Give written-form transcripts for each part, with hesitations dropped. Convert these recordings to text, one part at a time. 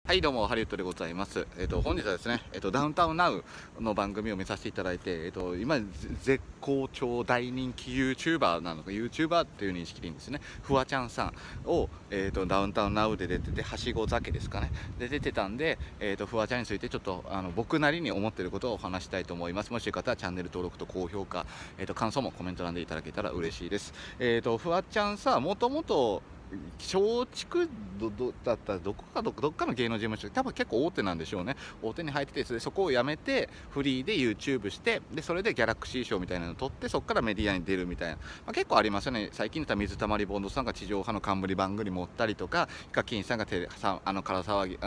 はいどうもハリウッドでございます。本日はですね、ダウンタウンナウの番組を見させていただいて、今絶好調大人気 YouTuber なのか YouTuber っていう認識でいいんですね。フワちゃんさんを、ダウンタウンナウで出てて、はしご酒ですかね。で出てたんで、フワちゃんについてちょっと僕なりに思っていることをお話したいと思います。もしよかったらチャンネル登録と高評価、感想もコメント欄でいただけたら嬉しいです。フワちゃんさ、もともと松竹だったらどっかの芸能事務所、多分結構大手なんでしょうね。大手に入ってて、そこを辞めてフリーで YouTube して、でそれでギャラクシー賞みたいなのを取って、そこからメディアに出るみたいな、結構ありますよね。最近だったら水溜りボンドさんが地上波の冠番組持ったりとか、ヒカキンさんが唐騒ぎ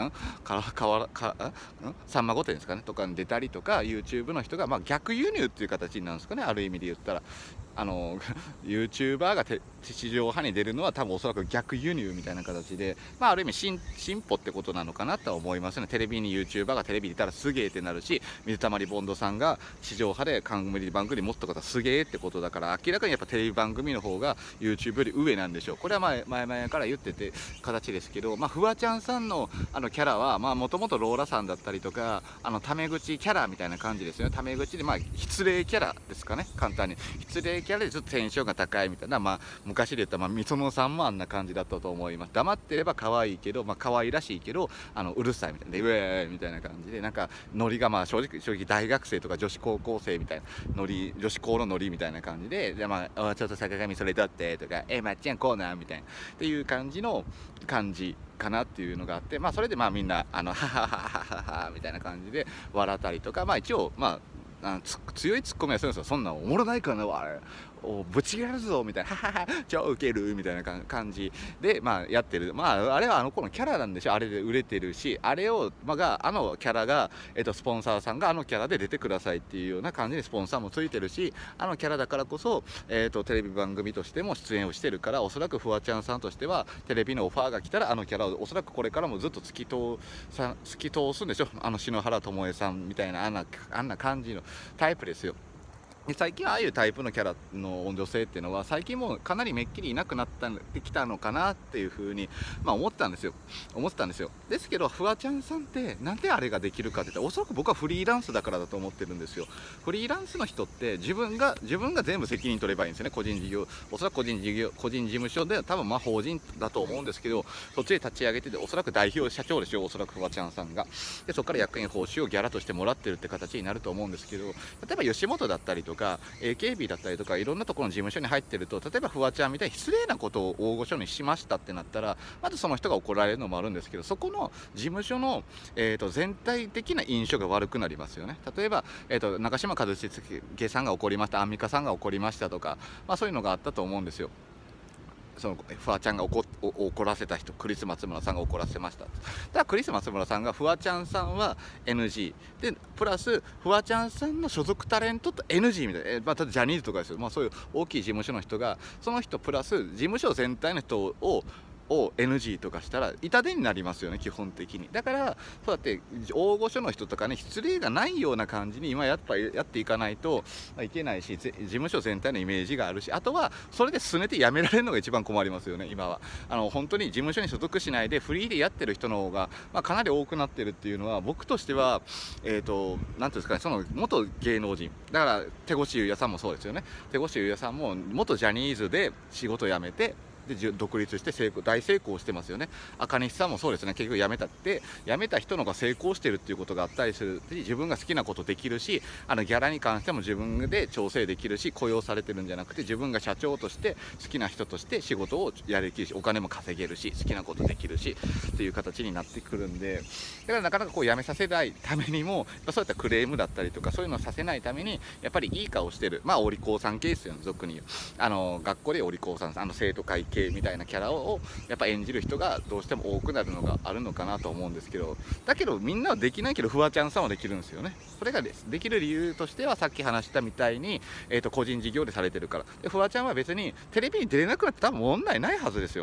さんま御殿ですかねとかに出たりとか、 YouTube の人が逆輸入っていう形になるんですかね、ある意味で言ったら。YouTuber が地上波に出るのは多分おそらく逆輸入みたいな形で、ある意味進歩ってことなのかなとは思いますね。テレビに YouTuber がテレビに出たらすげえってなるし、水溜りボンドさんが地上波で冠番組持った方すげえってことだから、明らかにやっぱテレビ番組の方が YouTube より上なんでしょう。これは前々から言ってて形ですけど、フワちゃんさんのキャラはもともとローラさんだったりとか、タメ口キャラみたいな感じですよね。タメ口で失礼キャラですかね、簡単に失礼キャラでちょっとテンションが高いみたいな、昔で言ったらみそのさんもあんな感じだったと思います。黙ってれば可愛いけど、可愛らしいけどうるさいみたいなで、ウェーイみたいな感じで、なんかノリが正直大学生とか女子高校生みたいなノリ、女子校のノリみたいな感じで、ちょっと坂上それだってとか、まっちゃんこうなんみたいなっていう感じの感じかなっていうのがあって、それでみんなははははははみたいな感じで笑ったりとか、一応強いツッコミはするんですよ。そんなんおもろないかな、あれぶち切れるぞみたいな、ははは超ウケるみたいな感じでやってる。あれはあの子のキャラなんでしょ。あれで売れてるし、あれをキャラがスポンサーさんがキャラで出てくださいっていうような感じでスポンサーもついてるし、キャラだからこそテレビ番組としても出演をしてるから、おそらくフワちゃんさんとしてはテレビのオファーが来たらキャラをおそらくこれからもずっと突き通すんでしょ。篠原ともえさんみたいなあんな感じのタイプですよ。で最近ああいうタイプのキャラの女性っていうのは最近もうかなりめっきりいなくなってきたのかなっていうふうに思ったんですよ。ですけどフワちゃんさんってなんであれができるかって言ったら、おそらく僕はフリーランスだからだと思ってるんですよ。フリーランスの人って自分が全部責任取ればいいんですよね。個人事業、おそらく個人事務所で多分法人だと思うんですけど、そっちで立ち上げてて、おそらく代表社長でしょ、おそらくフワちゃんさんが。でそこから役員報酬をギャラとしてもらってるって形になると思うんですけど、例えば吉本だったりとか AKB だったりとかいろんなところの事務所に入ってると、例えばフワちゃんみたいに失礼なことを大御所にしましたってなったら、まずその人が怒られるのもあるんですけど、そこの事務所の、全体的な印象が悪くなりますよね。例えば、中島一茂さんが怒りました、アンミカさんが怒りましたとか、そういうのがあったと思うんですよ。そのフワちゃんが怒らせた人、クリス松村さんが怒らせました。だからクリス松村さんがフワちゃんさんは NG でプラスフワちゃんさんの所属タレントと NG みたいな、例えばジャニーズとかですよ。そういう大きい事務所の人がその人プラス事務所全体の人を NG とかしたら痛手になりますよね、基本的に。だからそうやって大御所の人とかね、失礼がないような感じに今やっていかないといけないし、事務所全体のイメージがあるし、あとはそれで拗ねて辞められるのが一番困りますよね。今は本当に事務所に所属しないでフリーでやってる人の方が、かなり多くなってるっていうのは、僕としては何ていうんですかね、その元芸能人だから手越優也さんもそうですよね。手越優也さんも元ジャニーズで仕事辞めて、で独立して大成功してますよね。赤西さんもそうですね。結局辞めた人の方が成功してるっていうことがあったりする。自分が好きなことできるし、ギャラに関しても自分で調整できるし、雇用されてるんじゃなくて自分が社長として好きな人として仕事をやれきるし、お金も稼げるし、好きなことできるしっていう形になってくるんで、だからなかなか辞めさせないためにもそういったクレームだったりとかそういうのをさせないために、やっぱりいい顔してる、お利口さんケースよね、俗に言う。学校でお利口さん、生徒会系みたいなキャラをやっぱ演じる人がどうしても多くなるのがあるのかなと思うんですけど、だけどみんなはできないけどフワちゃんさんはできるんですよね。それができる理由としてはさっき話したみたいに、個人事業でされてるから。でフワちゃんは別にテレビに出れなくなって多分問題ないはずですよ。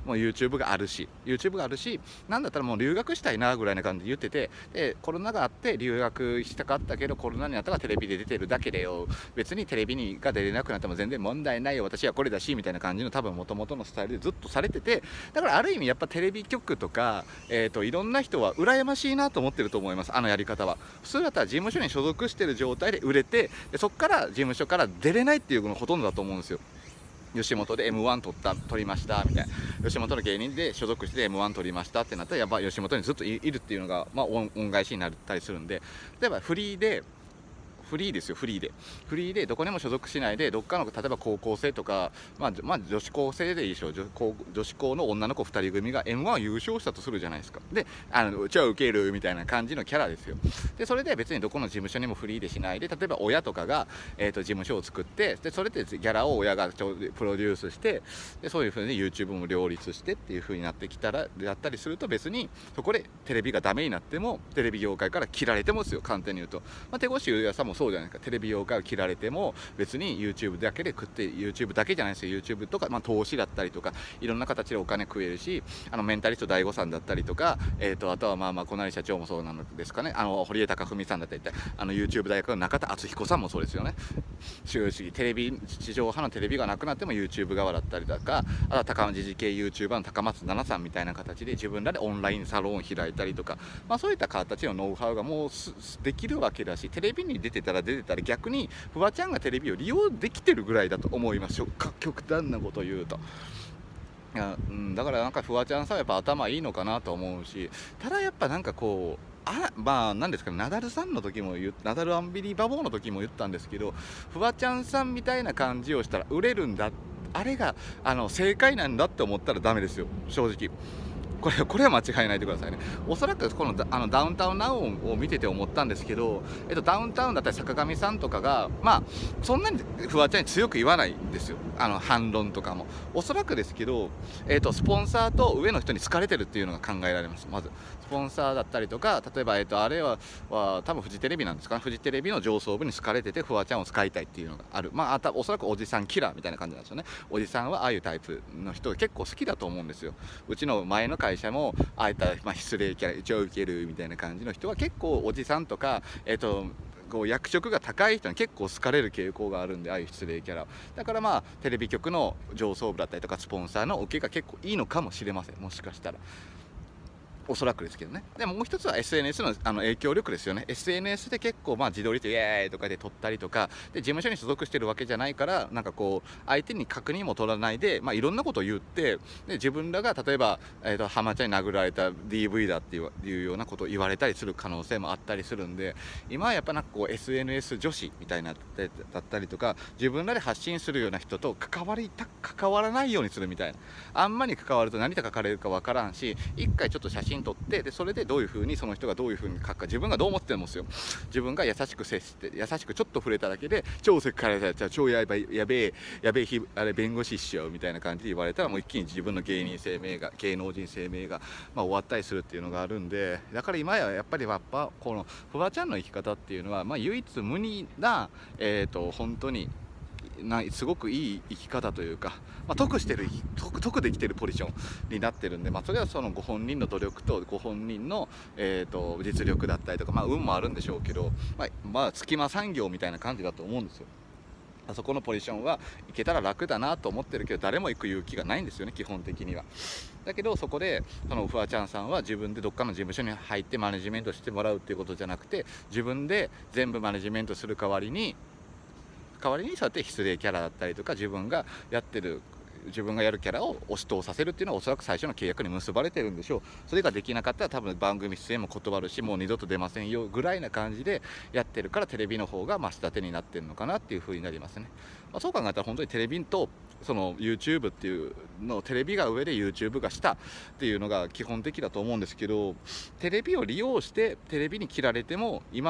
もう YouTube があるしなんだったらもう留学したいなぐらいな感じで言ってて、でコロナがあって留学したかったけどコロナになったらテレビで出てるだけでよ、別にテレビが出れなくなっても全然問題ないよ、私はこれだしみたいな感じの多分元々のスタイルでずっとされてて、だからある意味やっぱテレビ局とか、いろんな人は羨ましいなと思ってると思います。あのやり方は普通だったら事務所に所属してる状態で売れて、でそこから事務所から出れないっていうのがほとんどだと思うんですよ。吉本で M1 取りましたみたいな、吉本の芸人で所属して M1 取りましたってなったらやっぱ吉本にずっといるっていうのが、まあ、恩返しになったりするんで、例えばフリーですよ、フリーでどこにも所属しないで、どっかの例えば高校生とか、まあ女子高生でいいでしょう、女子高の女の子2人組が M1 優勝したとするじゃないですか。で超ウケるみたいな感じのキャラですよ。でそれで別にどこの事務所にもフリーでしないで、例えば親とかが、事務所を作って、でそれでギャラを親がプロデュースして、でそういう風に YouTube も両立してっていう風になってきたらやったりすると、別にそこでテレビがダメになってもテレビ業界から切られてもですよ、簡単に言うと。まあ、手越優也さんもそうじゃないですか。テレビ業界を切られても別に YouTube だけで食って、 YouTube だけじゃないですよ、 YouTube とか、まあ、投資だったりとかいろんな形でお金食えるし、メンタリスト DAIGO さんだったりとか、あとはまあ小成社長もそうなんですかね、堀江貴文さんだったり、YouTube 大学の中田敦彦さんもそうですよね。正直テレビ地上波のテレビがなくなっても YouTube 側だったりとか、あとは高時事系 YouTuber の高松菜奈さんみたいな形で自分らでオンラインサロンを開いたりとか、まあ、そういった形のノウハウがもうできるわけだし、テレビに出てたら逆にフワちゃんがテレビを利用できてるぐらいだと思いますよ、極端なことを言うと。だからなんかフワちゃんさんはやっぱ頭いいのかなと思うし、ただやっぱなんかこうまあなんですかね、ナダルさんの時もナダルアンビリバボーの時も言ったんですけど、フワちゃんさんみたいな感じをしたら売れるんだ、あれが正解なんだって思ったらダメですよ、正直。これは間違いないでくださいね。おそらくこのダウンタウンナウを見てて思ったんですけど、ダウンタウンだったり坂上さんとかがまあそんなにフワちゃんに強く言わないんですよ、反論とかも。おそらくですけど、スポンサーと上の人に好かれてるっていうのが考えられます。まずスポンサーだったりとか、例えば、あれは多分フジテレビなんですかね、フジテレビの上層部に好かれててフワちゃんを使いたいっていうのがある。まあおそらくおじさんキラーみたいな感じなんですよね。おじさんはああいうタイプの人結構好きだと思うんですよ。うちの前の会社もああいった、失礼キャラ超ウケるみたいな感じの人は結構おじさんとかこう役職が高い人に結構好かれる傾向があるんで、ああいう失礼キャラだから、まあテレビ局の上層部だったりとかスポンサーの受けが結構いいのかもしれません、もしかしたら。おそらくですけどね。でももう一つは SNS の影響力ですよね。 SNS で結構自撮りとイエーイとかで撮ったりとかで、事務所に所属してるわけじゃないから、なんかこう相手に確認も取らないで、いろんなことを言って、で自分らが例えば、浜ちゃんに殴られた DV だっていうようなことを言われたりする可能性もあったりするんで、今はやっぱなんかこう SNS 女子みたいなだったりとか、自分らで発信するような人と関わらないようにするみたいな。あんまり関わると何と書かれるかわからんし、一回ちょっと写真撮って、でそれでどういう風にその人がどういう風に書くか、自分がどう思ってるんですよ。自分が優しく接して優しくちょっと触れただけで超セクハラされちゃう、超やべえあれ弁護士っしよみたいな感じで言われたら、もう一気に自分の芸能人生命が、終わったりするっていうのがあるんで、だから今やっぱりこのフワちゃんの生き方っていうのは、唯一無二な本当にすごくいい生き方というか、得できてるポジションになってるんで、それはそのご本人の努力とご本人の、実力だったりとか、運もあるんでしょうけど、隙間産業みたいな感じだと思うんですよ。あそこのポジションは行けたら楽だなと思ってるけど、誰も行く勇気がないんですよね、基本的には。だけどそこでそのフワちゃんさんは自分でどっかの事務所に入ってマネジメントしてもらうっていうことじゃなくて、自分で全部マネジメントする代わりにそうやって失礼キャラだったりとか、自分がやるキャラを押し通させるっていうのはおそらく最初の契約に結ばれてるんでしょう。それができなかったら多分番組出演も断るし、もう二度と出ませんよぐらいな感じでやってるから、テレビの方が下手になってるのかなっていう風になりますね。そう考えたら本当にテレビとその YouTube っていうの、テレビが上で YouTube が下っていうのが基本的だと思うんですけど、テレビを利用してテレビに切られても今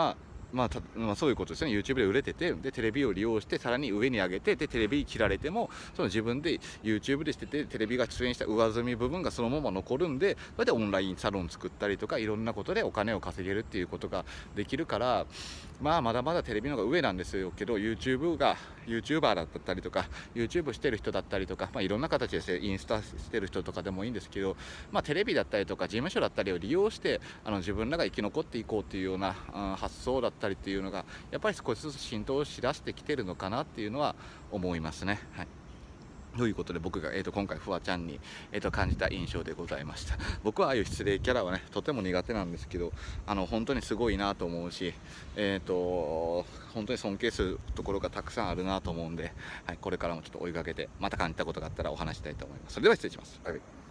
まあそういうことですね。 YouTube で売れてて、でテレビを利用してさらに上に上げて、でテレビ切られてもその自分で YouTube でしてて、テレビが出演した上積み部分がそのまま残るんで、それでオンラインサロン作ったりとかいろんなことでお金を稼げるっていうことができるから、まあまだまだテレビの方が上なんですよけど、 YouTuber だったりとか YouTube してる人だったりとか、まあ、いろんな形でインスタしてる人とかでもいいんですけど、まあ、テレビだったりとか事務所だったりを利用して自分らが生き残っていこうっていうような発想だったりっていうのがやっぱり少しずつ浸透しだしてきてるのかなっていうのは思いますね。はい、ということで僕が、今回フワちゃんに、感じた印象でございました。僕はああいう失礼キャラはねとても苦手なんですけど、本当にすごいなと思うし、本当に尊敬するところがたくさんあるなと思うんで、はい、これからもちょっと追いかけてまた感じたことがあったらお話したいと思います。それでは失礼します。バイバイ。